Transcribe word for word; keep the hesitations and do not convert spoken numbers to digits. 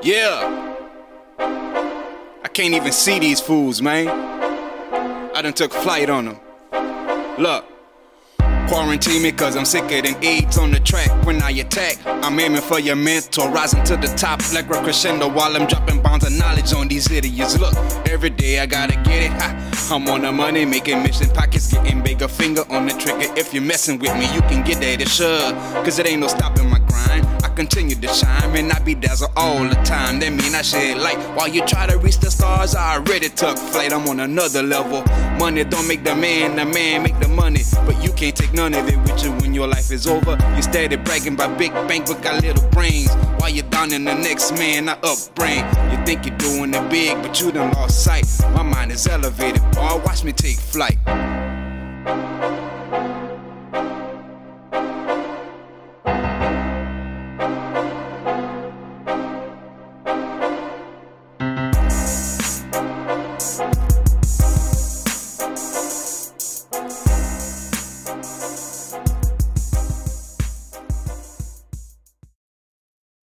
Yeah, I can't even see these fools, man. I done took flight on them. Look, quarantine me cause I'm sicker than AIDS on the track. When I attack, I'm aiming for your mental, rising to the top like a crescendo while I'm dropping bombs of knowledge on these idiots. Look, every day I gotta get it, ha. I'm on the money, making mission pockets, getting bigger, finger on the trigger. If you're messing with me, you can get that it's sure, cause it ain't no stopping my grind. I continue to shine, and I be dazzle all the time. That mean I shed light while you try to reach the stars. I already took flight, I'm on another level. Money don't make the man, the man make the money, but you can't take none of it with you when your life is over. You steady bragging about big bank but got little brains, while you're down in the next man, I upbrain. You think you're doing it big, but you done lost sight. My mind is elevated, boy, watch me take flight.